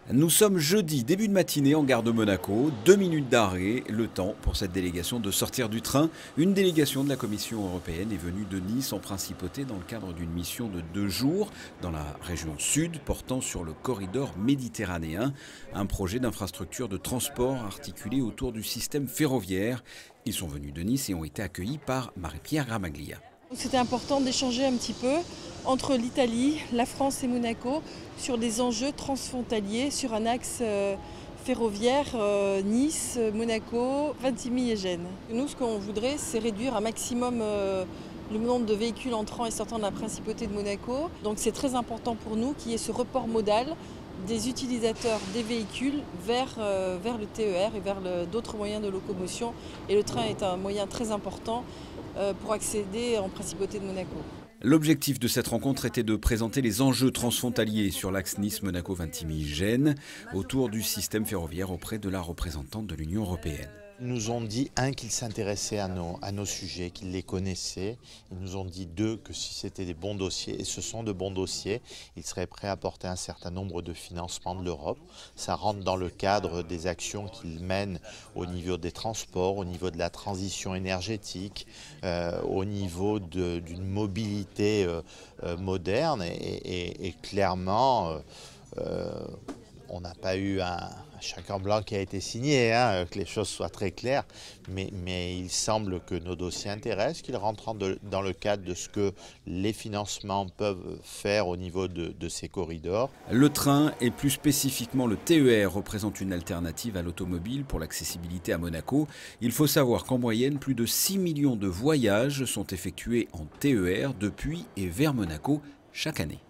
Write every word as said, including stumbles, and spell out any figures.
Nous sommes jeudi, début de matinée en gare de Monaco, deux minutes d'arrêt, le temps pour cette délégation de sortir du train. Une délégation de la Commission européenne est venue de Nice en principauté dans le cadre d'une mission de deux jours dans la région sud portant sur le corridor méditerranéen, un projet d'infrastructure de transport articulé autour du système ferroviaire. Ils sont venus de Nice et ont été accueillis par Marie-Pierre Gramaglia. C'était important d'échanger un petit peu entre l'Italie, la France et Monaco sur des enjeux transfrontaliers sur un axe ferroviaire euh, Nice, Monaco, Vintimille et Gênes. Nous, ce qu'on voudrait, c'est réduire un maximum euh, le nombre de véhicules entrant et sortant de la principauté de Monaco. Donc c'est très important pour nous qu'il y ait ce report modal des utilisateurs des véhicules vers, euh, vers le T E R et vers d'autres moyens de locomotion. Et le train est un moyen très important euh, pour accéder en principauté de Monaco. L'objectif de cette rencontre était de présenter les enjeux transfrontaliers sur l'axe Nice-Monaco-Vintimille-Gênes autour du système ferroviaire auprès de la représentante de l'Union européenne. Ils nous ont dit, un, qu'ils s'intéressaient à nos, à nos sujets, qu'ils les connaissaient. Ils nous ont dit, deux, que si c'était des bons dossiers, et ce sont de bons dossiers, ils seraient prêts à apporter un certain nombre de financements de l'Europe. Ça rentre dans le cadre des actions qu'ils mènent au niveau des transports, au niveau de la transition énergétique, euh, au niveau d'une mobilité euh, euh, moderne. Et, et, et clairement, euh, euh, on n'a pas eu un, un chèque en blanc qui a été signé, hein, que les choses soient très claires, mais, mais il semble que nos dossiers intéressent, qu'ils rentrent de, dans le cadre de ce que les financements peuvent faire au niveau de, de ces corridors. Le train, et plus spécifiquement le T E R, représente une alternative à l'automobile pour l'accessibilité à Monaco. Il faut savoir qu'en moyenne, plus de six millions de voyages sont effectués en T E R depuis et vers Monaco chaque année.